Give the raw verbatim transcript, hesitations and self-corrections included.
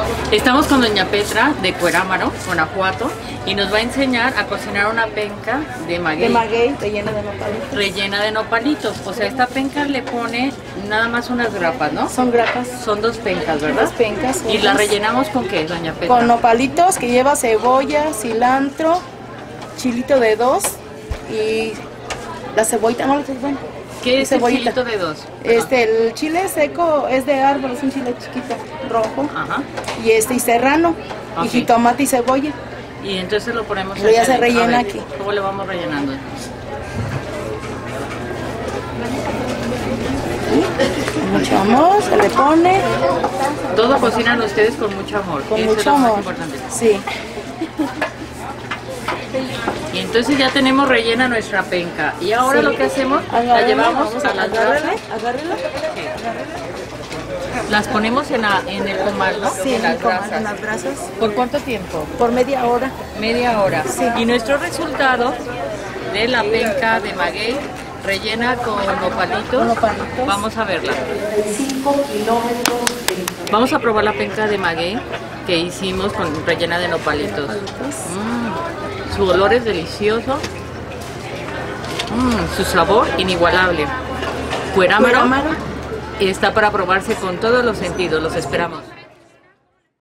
Estamos con doña Petra de Cuerámaro, Guanajuato, y nos va a enseñar a cocinar una penca de maguey. De maguey rellena de nopalitos. Rellena de nopalitos. O sea, esta penca le pone nada más unas grapas, ¿no? Son grapas. Son dos pencas, ¿verdad? Dos pencas. ¿Y la rellenamos con qué, doña Petra? Con nopalitos que lleva cebolla, cilantro, chilito de dos y la cebollita, no le eches bueno. ¿Qué es cebollita. el chilito de dos? Este, el chile seco es de árbol, es un chile chiquito, rojo. Ajá. Y este, y serrano, Ok. y jitomate y cebolla. Y entonces lo ponemos Luego ya aquí se adentro. rellena A ver, aquí. ¿cómo le vamos rellenando? Con mucho amor se le pone. Todo cocinan ustedes con mucho amor. Con Eso es mucho lo más amor. importante. Sí. Y entonces ya tenemos rellena nuestra penca. Y ahora Sí. lo que hacemos, la Agárrela, llevamos vamos a las agárrela, brasas. agárrela. Las ponemos en, la, en el comal, ¿no? Sí, en las como brasas. en las brasas. ¿Por cuánto tiempo? Por media hora. Media hora. Sí. Y nuestro resultado de la penca de maguey rellena con nopalitos. Con nopalitos. Vamos a verla. Vamos a probar la penca de maguey que hicimos con rellena de nopalitos. Mm, su olor es delicioso. Mm, su sabor inigualable. Cuerámaro Cuerámaro. está para probarse con todos los sentidos. Los esperamos.